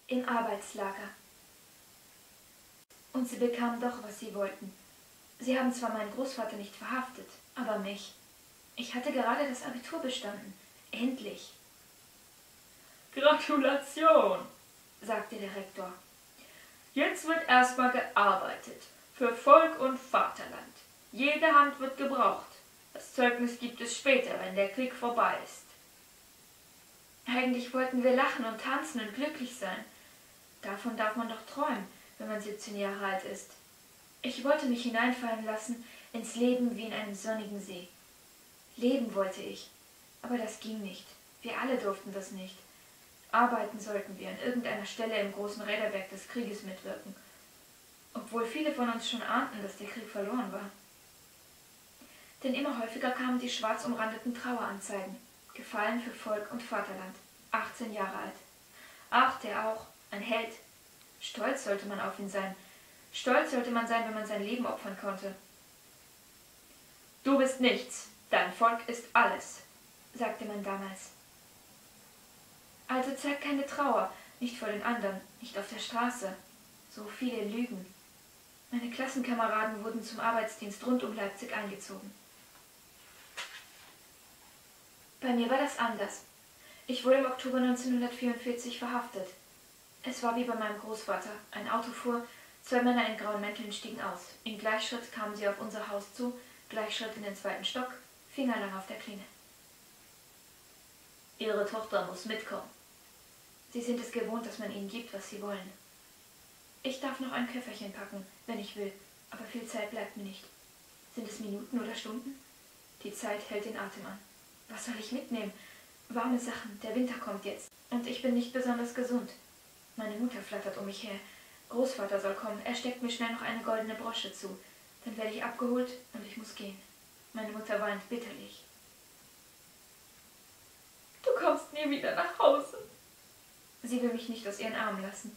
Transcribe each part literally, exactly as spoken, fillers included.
Im Arbeitslager. Und sie bekamen doch, was sie wollten. Sie haben zwar meinen Großvater nicht verhaftet, aber mich. Ich hatte gerade das Abitur bestanden. Endlich. Gratulation, sagte der Rektor. Jetzt wird erstmal gearbeitet. Für Volk und Vaterland. Jede Hand wird gebraucht. Das Zeugnis gibt es später, wenn der Krieg vorbei ist. Eigentlich wollten wir lachen und tanzen und glücklich sein. Davon darf man doch träumen, wenn man siebzehn Jahre alt ist. Ich wollte mich hineinfallen lassen ins Leben wie in einem sonnigen See. Leben wollte ich, aber das ging nicht. Wir alle durften das nicht. Arbeiten sollten wir an irgendeiner Stelle im großen Räderwerk des Krieges mitwirken, obwohl viele von uns schon ahnten, dass der Krieg verloren war. Denn immer häufiger kamen die schwarz umrandeten Traueranzeigen. Gefallen für Volk und Vaterland. achtzehn Jahre alt. Ach, der auch. Ein Held. Stolz sollte man auf ihn sein. Stolz sollte man sein, wenn man sein Leben opfern konnte. Du bist nichts. Dein Volk ist alles, sagte man damals. Also zeig keine Trauer, nicht vor den anderen, nicht auf der Straße. So viele Lügen. Meine Klassenkameraden wurden zum Arbeitsdienst rund um Leipzig eingezogen. Bei mir war das anders. Ich wurde im Oktober neunzehnhundertvierundvierzig verhaftet. Es war wie bei meinem Großvater. Ein Auto fuhr, zwei Männer in grauen Mänteln stiegen aus. In Gleichschritt kamen sie auf unser Haus zu, Gleichschritt in den zweiten Stock, fingerlang auf der Klinge. Ihre Tochter muss mitkommen. Sie sind es gewohnt, dass man ihnen gibt, was sie wollen. Ich darf noch ein Köfferchen packen, wenn ich will, aber viel Zeit bleibt mir nicht. Sind es Minuten oder Stunden? Die Zeit hält den Atem an. Was soll ich mitnehmen? Warme Sachen, der Winter kommt jetzt. Und ich bin nicht besonders gesund. Meine Mutter flattert um mich her. Großvater soll kommen, er steckt mir schnell noch eine goldene Brosche zu. Dann werde ich abgeholt und ich muss gehen. Meine Mutter weint bitterlich. Du kommst nie wieder nach Hause. Sie will mich nicht aus ihren Armen lassen.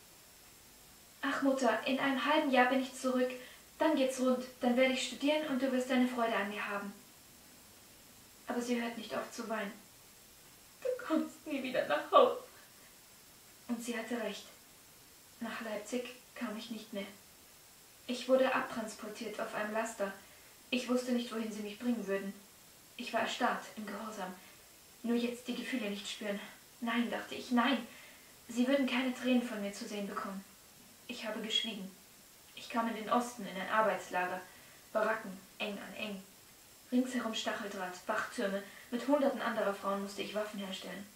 Ach Mutter, in einem halben Jahr bin ich zurück. Dann geht's rund, dann werde ich studieren und du wirst deine Freude an mir haben. Aber sie hört nicht auf zu weinen. Du kommst nie wieder nach Hause. Und sie hatte recht. Nach Leipzig kam ich nicht mehr. Ich wurde abtransportiert auf einem Laster. Ich wusste nicht, wohin sie mich bringen würden. Ich war erstarrt, im Gehorsam. Nur jetzt die Gefühle nicht spüren. Nein, dachte ich, nein. Sie würden keine Tränen von mir zu sehen bekommen. Ich habe geschwiegen. Ich kam in den Osten, in ein Arbeitslager. Baracken, eng an eng. Ringsherum Stacheldraht, Wachtürme. Mit hunderten anderer Frauen musste ich Waffen herstellen.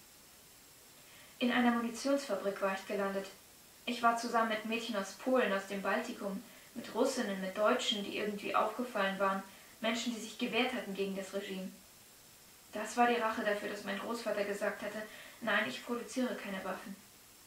In einer Munitionsfabrik war ich gelandet. Ich war zusammen mit Mädchen aus Polen, aus dem Baltikum, mit Russinnen, mit Deutschen, die irgendwie aufgefallen waren, Menschen, die sich gewehrt hatten gegen das Regime. Das war die Rache dafür, dass mein Großvater gesagt hatte, nein, ich produziere keine Waffen.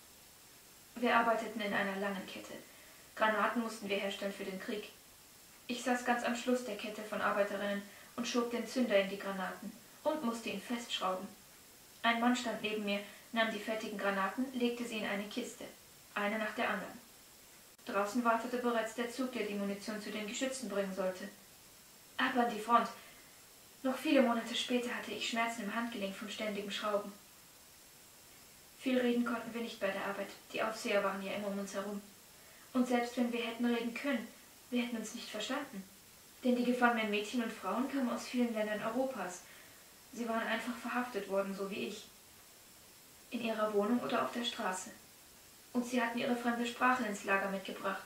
Wir arbeiteten in einer langen Kette. Granaten mussten wir herstellen für den Krieg. Ich saß ganz am Schluss der Kette von Arbeiterinnen und schob den Zünder in die Granaten und musste ihn festschrauben. Ein Mann stand neben mir, nahm die fertigen Granaten, legte sie in eine Kiste, eine nach der anderen. Draußen wartete bereits der Zug, der die Munition zu den Geschützen bringen sollte. Ab an die Front. Noch viele Monate später hatte ich Schmerzen im Handgelenk vom ständigen Schrauben. Viel reden konnten wir nicht bei der Arbeit, die Aufseher waren ja immer um uns herum. Und selbst wenn wir hätten reden können, wir hätten uns nicht verstanden. Denn die gefangenen Mädchen und Frauen kamen aus vielen Ländern Europas. Sie waren einfach verhaftet worden, so wie ich. In ihrer Wohnung oder auf der Straße. Und sie hatten ihre fremde Sprache ins Lager mitgebracht.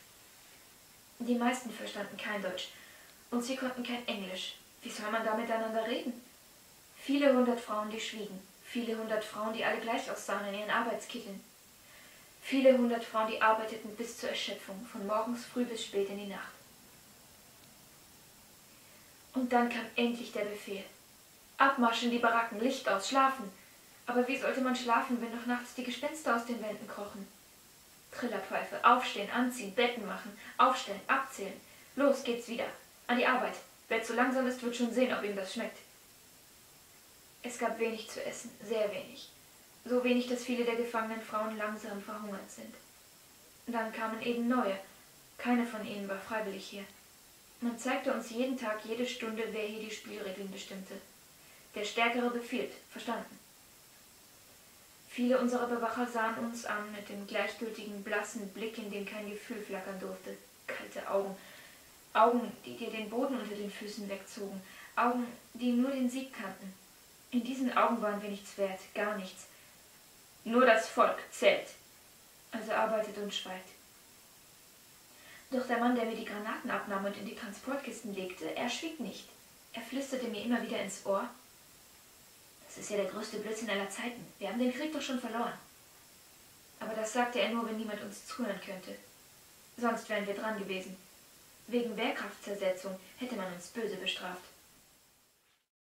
Die meisten verstanden kein Deutsch und sie konnten kein Englisch. Wie soll man da miteinander reden? Viele hundert Frauen, die schwiegen. Viele hundert Frauen, die alle gleich aussahen in ihren Arbeitskitteln. Viele hundert Frauen, die arbeiteten bis zur Erschöpfung, von morgens früh bis spät in die Nacht. Und dann kam endlich der Befehl. Abmarsch in die Baracken, Licht aus, schlafen. Aber wie sollte man schlafen, wenn noch nachts die Gespenster aus den Wänden krochen? Trillerpfeife, aufstehen, anziehen, Betten machen, aufstellen, abzählen. Los geht's wieder. An die Arbeit. Wer zu langsam ist, wird schon sehen, ob ihm das schmeckt. Es gab wenig zu essen, sehr wenig. So wenig, dass viele der gefangenen Frauen langsam verhungert sind. Dann kamen eben neue. Keine von ihnen war freiwillig hier. Man zeigte uns jeden Tag, jede Stunde, wer hier die Spielregeln bestimmte. Der Stärkere befiehlt, verstanden. Viele unserer Bewacher sahen uns an mit dem gleichgültigen, blassen Blick, in dem kein Gefühl flackern durfte. Kalte Augen. Augen, die dir den Boden unter den Füßen wegzogen. Augen, die nur den Sieg kannten. In diesen Augen waren wir nichts wert, gar nichts. Nur das Volk zählt. Also arbeitet und schweigt. Doch der Mann, der mir die Granaten abnahm und in die Transportkisten legte, er schwieg nicht. Er flüsterte mir immer wieder ins Ohr: Das ist ja der größte Blödsinn aller Zeiten. Wir haben den Krieg doch schon verloren. Aber das sagte er nur, wenn niemand uns zuhören könnte. Sonst wären wir dran gewesen. Wegen Wehrkraftzersetzung hätte man uns böse bestraft.